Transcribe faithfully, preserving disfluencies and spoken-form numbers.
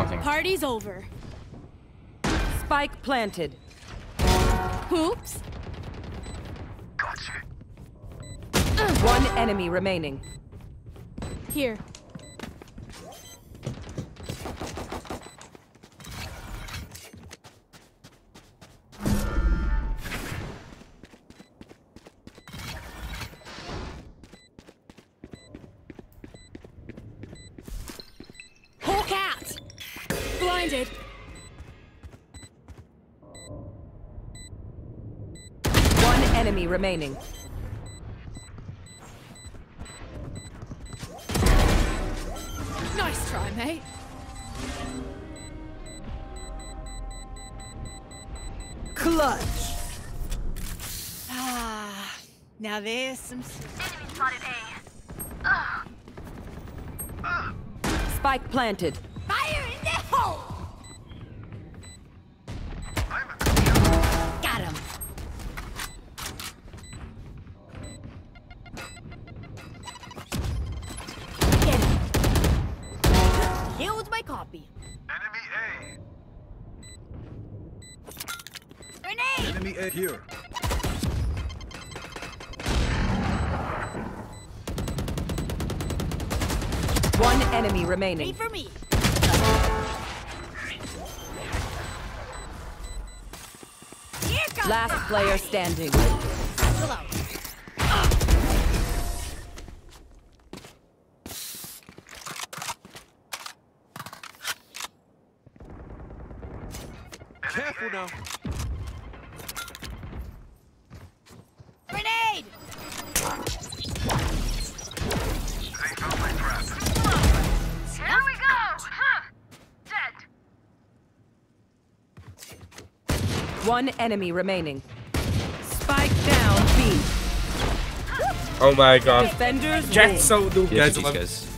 planting. Party's over. Spike planted. Oops. Gotcha. One enemy remaining. Here. Hawk out. Blinded. One enemy remaining. Nice try, mate. Clutch. Ah, now there's some. Enemy spotted A. Ugh. Ugh. Spike planted. Fire in the hole! I'm a Got him. Get him. Here was my copy. enemy Grenade! A. Enemy A here. One enemy Wait remaining. for me. Here comes Last the player party. standing. Hello. Careful now. Grenade! They found my trap. Here we go. Huh. Dead. One enemy remaining. Spike down B. Oh my god. Defenders Jet's win. so noob, Yeah, guys. G G's, guys.